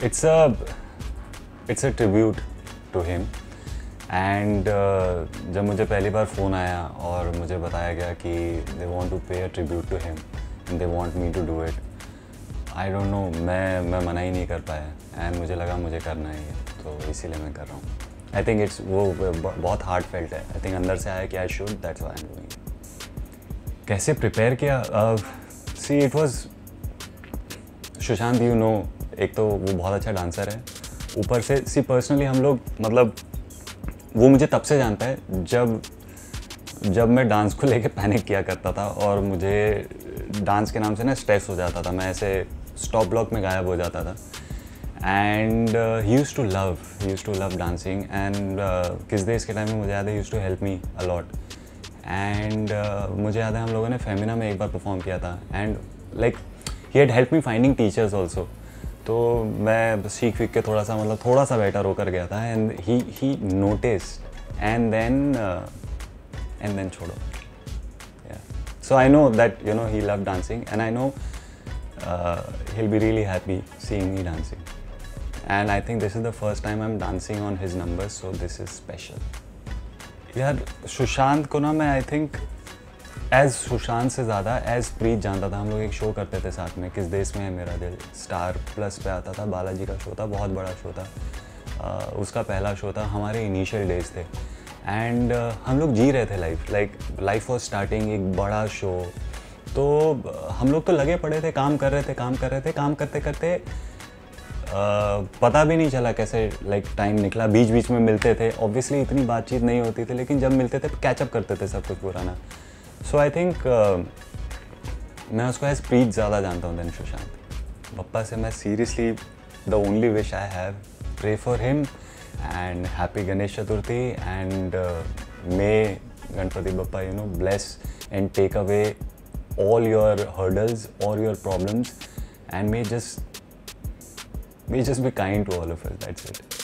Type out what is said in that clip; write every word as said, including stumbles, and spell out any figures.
it's a it's a tribute to him. And uh, जब मुझे पहली बार फ़ोन आया और मुझे बताया गया कि दे want to pay a tribute to him and they want me to do it, I don't know, मैं मैं मना ही नहीं कर पाया एंड मुझे लगा मुझे करना ही है, तो इसीलिए मैं कर रहा हूँ. आई थिंक इट्स वो बहुत हार्ट फेल्ट है. आई थिंक अंदर से आया कि I should, that's why I am doing. कैसे प्रिपेयर किया? See it was Sushant, you know, एक तो वो बहुत अच्छा डांसर है, ऊपर से सी पर्सनली हम लोग, मतलब वो मुझे तब से जानता है जब जब मैं डांस को लेके पैनिक किया करता था और मुझे डांस के नाम से ना स्ट्रेस हो जाता था, मैं ऐसे स्टॉप ब्लॉक में गायब हो जाता था. And he used to love he used to love dancing and किस देश के टाइम में मुझे याद है used to help me a lot. And मुझे याद है हम लोगों ने फेमिना में एक बार परफॉर्म किया था and like he had help me finding teachers also. तो मैं सीख फीख के थोड़ा सा, मतलब थोड़ा सा बेटर होकर गया था and he he noticed and then and then छोड़ो. So I know that you know he love dancing and I know he will be really happy seeing me dancing. And I think this is the first time I am dancing on his numbers, so this is special. यार सुशांत को ना मैं I think as Sushant से ज़्यादा as प्रीत जानता था. हम लोग एक शो करते थे साथ में, किस देश में है मेरा दिल, स्टार प्लस पे आता था, बालाजी का शो था, बहुत बड़ा शो था. uh, उसका पहला शो था, हमारे इनिशियल डेज थे एंड uh, हम लोग जी रहे थे life, like life was starting, एक बड़ा शो. तो uh, हम लोग तो लगे पड़े थे, काम कर रहे थे काम कर रहे थे काम करते करते uh, पता भी नहीं चला कैसे लाइक टाइम निकला. बीच बीच में मिलते थे, ऑब्वियसली इतनी बातचीत नहीं होती थी, लेकिन जब मिलते थे कैचअप करते थे सब कुछ पुराना. सो आई थिंक मैं उसको एज प्रीत ज़्यादा जानता हूँ देन सुशांत. पप्पा से मैं seriously the only wish I have, pray for him and happy Ganesh Chaturthi and may Ganpati Bappa you know bless and take away all your hurdles or your problems and may just may just be kind to all of us. That's it.